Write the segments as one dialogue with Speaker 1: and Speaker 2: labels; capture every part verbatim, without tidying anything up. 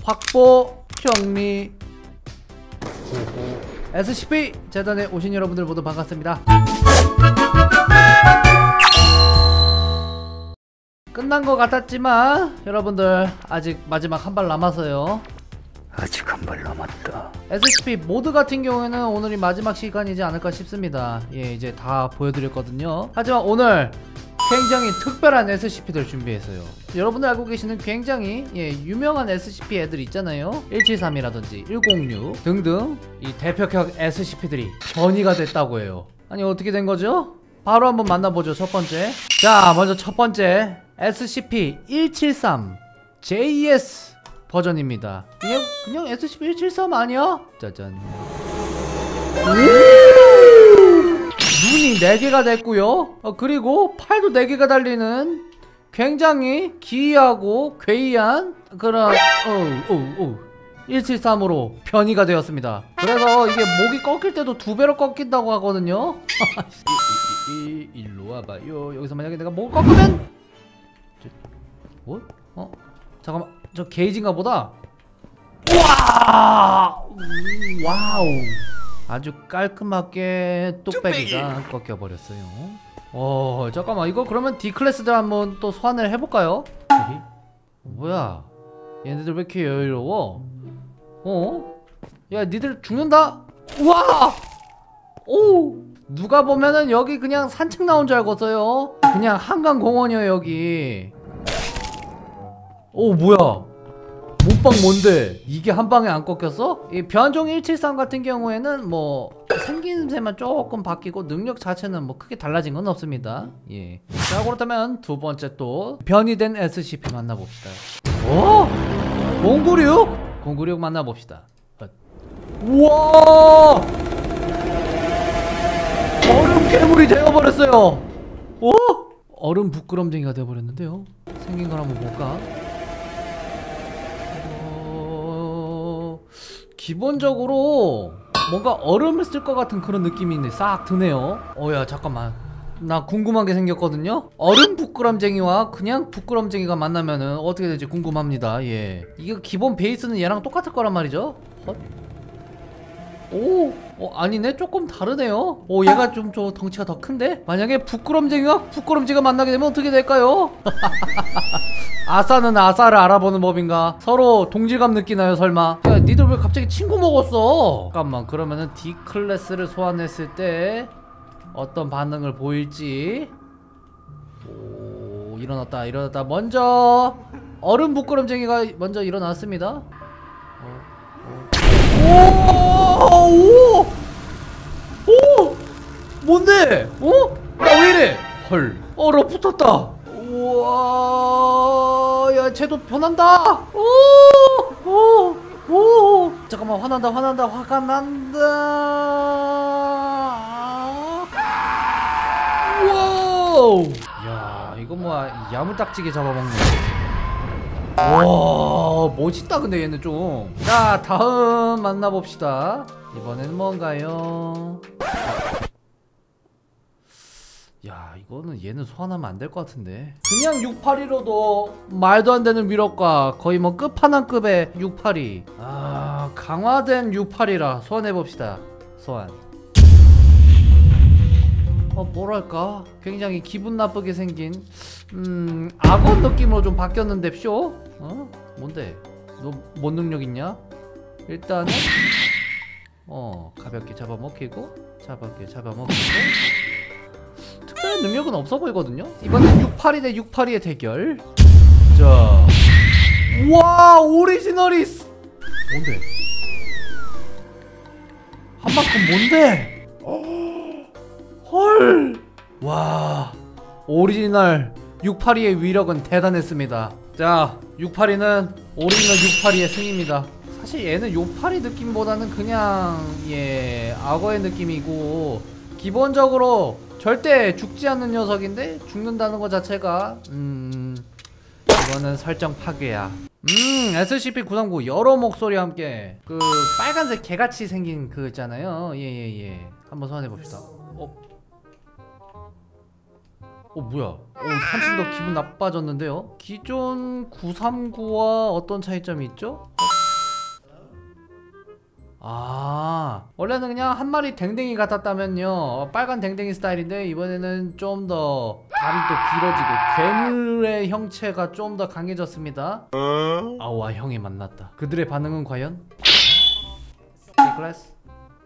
Speaker 1: 확보 정리. 에스씨피 재단에 오신 여러분들 모두 반갑습니다. 끝난 것 같았지만 여러분들 아직 마지막 한 발 남았어요.
Speaker 2: 아직 한 발 남았다.
Speaker 1: 에스씨피 모드 같은 경우에는 오늘이 마지막 시간이지 않을까 싶습니다. 예, 이제 다 보여드렸거든요. 하지만 오늘 굉장히 특별한 에스씨피들 준비했어요. 여러분들 알고 계시는 굉장히 예, 유명한 에스씨피 애들 있잖아요. 일칠삼이라든지 일공육 등등 이 대표격 에스씨피들이 변이가 됐다고 해요. 아니 어떻게 된 거죠? 바로 한번 만나보죠. 첫 번째, 자 먼저 첫 번째 에스씨피 일칠삼 제이에스 버전입니다. 그냥, 그냥 에스씨피 일칠삼 아니야? 짜잔. 눈이 네 개가 됐고요. 어, 그리고 팔도 네 개가 달리는 굉장히 기이하고 괴이한 그런 어, 어, 어, 일칠삼으로 변이가 되었습니다. 그래서 이게 목이 꺾일 때도 두 배로 꺾인다고 하거든요. 이, 이, 이, 일로 와봐요. 여기서 만약에 내가 목을 꺾으면 저, 뭐? 어? 잠깐만, 저 게이지인가 보다. 우와! 와우! 아주 깔끔하게 뚝배기가 꺾여버렸어요. 어 잠깐만, 이거 그러면 D클래스들 한번 또 소환을 해볼까요? 에이? 뭐야, 얘네들 왜 이렇게 여유로워? 어? 야 니들 죽는다? 우와! 오! 누가 보면은 여기 그냥 산책 나온 줄 알겠어요. 그냥 한강공원이야 여기. 오 뭐야, 몸빵 뭔데? 이게 한 방에 안 꺾였어? 이 변종 일칠삼 같은 경우에는 뭐 생김새만 조금 바뀌고 능력 자체는 뭐 크게 달라진 건 없습니다. 예. 자 그렇다면 두 번째 또 변이된 에스씨피 만나봅시다. 오! 공구육? 공구육 만나봅시다. 우와! 얼음 괴물이 되어버렸어요. 어? 얼음 부끄럼쟁이가 되어버렸는데요. 생긴 걸 한번 볼까? 기본적으로 뭔가 얼음을 쓸 것 같은 그런 느낌이 싹 드네요. 어야 잠깐만, 나 궁금한 게 생겼거든요. 얼음 부끄럼쟁이와 그냥 부끄럼쟁이가 만나면은 어떻게 될지 궁금합니다. 예, 이게 기본 베이스는 얘랑 똑같을 거란 말이죠. 어? 오, 어, 아니네, 조금 다르네요. 오, 얘가 좀 저 덩치가 더 큰데? 만약에 부끄럼쟁이와 부끄럼지가 만나게 되면 어떻게 될까요? 아싸는 아싸를 알아보는 법인가? 서로 동질감 느끼나요 설마? 야 니들 왜 갑자기 친구 먹었어? 잠깐만, 그러면은 D클래스를 소환했을 때 어떤 반응을 보일지. 오, 일어났다 일어났다. 먼저 얼음 부끄럼쟁이가 먼저 일어났습니다. 어, 어. 오! 오! 오! 뭔데? 어? 나 왜 이래? 헐, 얼어 붙었다. 우와, 야 쟤도 변한다. 오! 오! 오! 잠깐만, 화난다 화난다 화가 난다. 와우! 야 이거 뭐 야무딱지게 잡아먹네. 와 멋있다. 근데 얘는 좀. 자 다음 만나봅시다. 이번엔 뭔가요? 야 이거는 얘는 소환하면 안 될 것 같은데. 그냥 육팔이로도 말도 안 되는 위력과 거의 뭐 끝판왕급의 육팔이. 아 강화된 육팔이라 소환해봅시다. 소환. 어 뭐랄까 굉장히 기분 나쁘게 생긴 음 악어 느낌으로 좀 바뀌었는데 쇼? 어? 뭔데? 너 뭔 능력 있냐? 일단은 어 가볍게 잡아먹히고 가볍게 잡아먹히고 특별한 능력은 없어 보이거든요? 이번엔 육팔이 대 육팔이의 대결. 자, 우와 오리지널이스. 뭔데? 한 만큼 뭔데? 헐! 와 오리지널 육팔이의 위력은 대단했습니다. 자 육팔이는 오리지널 육팔이의 승입니다. 사실 얘는 육팔이 느낌보다는 그냥 예 악어의 느낌이고 기본적으로 절대 죽지 않는 녀석인데 죽는다는 것 자체가 음 이거는 설정 파괴야. 음 에스씨피 구삼구 여러 목소리와 함께 그 빨간색 개같이 생긴 그 있잖아요. 예예예 예, 예. 한번 소환해봅시다. 어? 어 뭐야, 어, 한층 더 기분 나빠졌는데요? 기존 구삼구와 어떤 차이점이 있죠? 어? 아, 원래는 그냥 한 마리 댕댕이 같았다면요 빨간 댕댕이 스타일인데 이번에는 좀 더 다리도 길어지고 괴물의 형체가 좀 더 강해졌습니다. 아우와 형이 만났다. 그들의 반응은 과연? 디클래스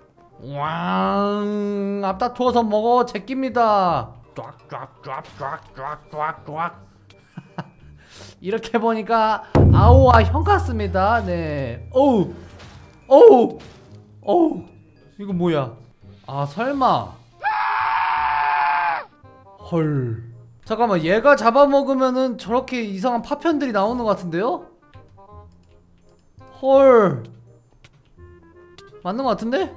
Speaker 1: 왕 앞다투어서 먹어 제끼입니다. 쫙쫙쫙쫙쫙쫙쫙 이렇게 보니까 아오와 형 같습니다. 네. 어우 어우 어우 이거 뭐야? 아 설마 헐 잠깐만 얘가 잡아먹으면은 저렇게 이상한 파편들이 나오는 것 같은데요? 헐 맞는 것 같은데?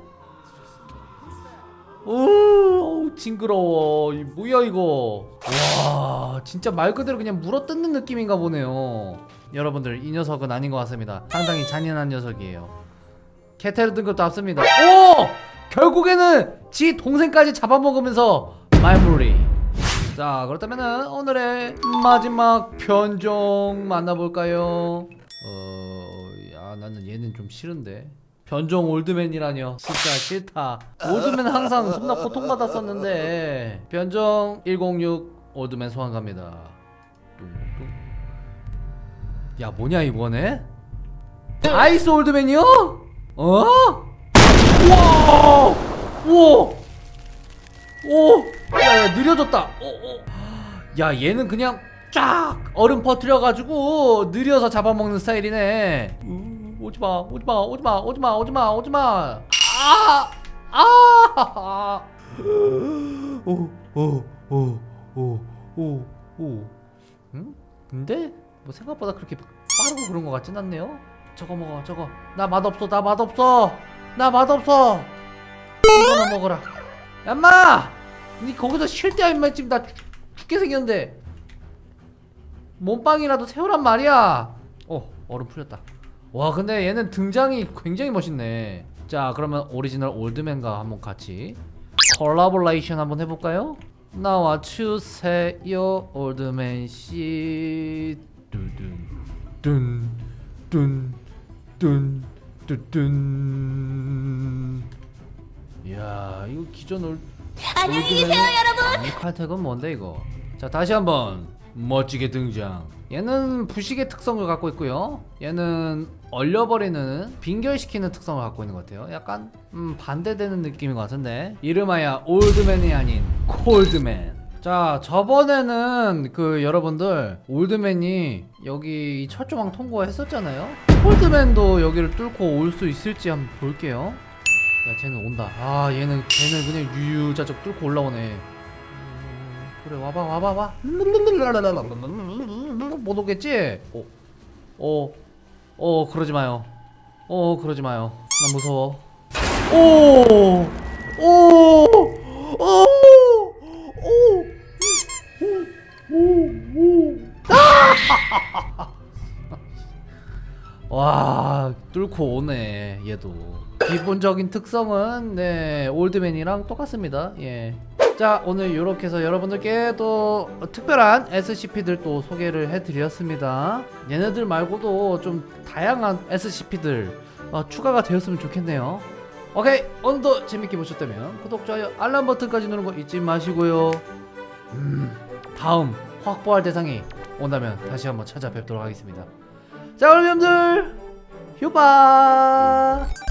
Speaker 1: 오 징그러워. 이 뭐야 이거. 와 진짜 말 그대로 그냥 물어뜯는 느낌인가 보네요. 여러분들 이 녀석은 아닌 것 같습니다. 상당히 잔인한 녀석이에요. 캐테르 등급도 앞섭니다. 오! 결국에는 지 동생까지 잡아먹으면서 말무리. 자 그렇다면은 오늘의 마지막 변종 만나볼까요? 어... 야 나는 얘는 좀 싫은데. 변종 올드맨이라뇨. 진짜 싫다. 올드맨 항상 존나 고통받았었는데. 변종 일공육 올드맨 소환 갑니다. 뚱뚱. 야 뭐냐 이번에? 아이스 올드맨이요? 어? 우와! 우와! 오! 야, 야 느려졌다. 오, 오. 야 얘는 그냥 쫙 얼음 퍼뜨려가지고 느려서 잡아먹는 스타일이네. 음, 오지마 오지마 오지마 오지마 오지마 오지마. 아! 아! 오 오 오 오 오 오. 응? 근데 뭐 생각보다 그렇게 빠르고 그런 것 같진 않네요. 저거 먹어 저거. 나 맛없어 나 맛없어 나 맛없어. 이거나 먹어라. 얌마! 니 거기서 쉴 때야 임마. 지금 나 죽, 죽게 생겼는데 몸빵이라도 세우란 말이야. 어 얼음 풀렸다. 와 근데 얘는 등장이 굉장히 멋있네. 자 그러면 오리지널 올드맨과 한번 같이 콜라보레이션 한번 해볼까요? 나와 주세요 올드맨 씨. 뚠뚠뚠뚠뚠뚠. 이야 이거 기존 올
Speaker 3: 안녕히 계세요 여러분.
Speaker 1: 이 칼텍은 뭔데 이거. 자 다시 한번 멋지게 등장. 얘는 부식의 특성을 갖고 있고요. 얘는 얼려버리는 빙결시키는 특성을 갖고 있는 것 같아요. 약간 음, 반대되는 느낌인 것 같은데. 이름하여 올드맨이 아닌 콜드맨. 자 저번에는 그 여러분들 올드맨이 여기 이 철조망 통과했었잖아요. 콜드맨도 여기를 뚫고 올 수 있을지 한번 볼게요. 야 쟤는 온다. 아 얘는 걔는 그냥 유유자적 뚫고 올라오네. 음, 그래 와봐 와봐 와. 못 오겠지? 어, 어, 어 그러지 마요. 어 그러지 마요. 난 무서워. 오, 오, 오, 오, 오, 오. 와 뚫고 오네 얘도. 기본적인 특성은 네 올드맨이랑 똑같습니다. 예. 자 오늘 이렇게 해서 여러분들께 또 특별한 에스씨피들 또 소개를 해드렸습니다. 얘네들 말고도 좀 다양한 에스씨피들 어, 추가가 되었으면 좋겠네요. 오케이 오늘도 재밌게 보셨다면 구독, 좋아요, 알람 버튼까지 누르는 거 잊지 마시고요. 음, 다음 확보할 대상이 온다면 다시 한번 찾아뵙도록 하겠습니다. 자 그럼 여러분들 휴바.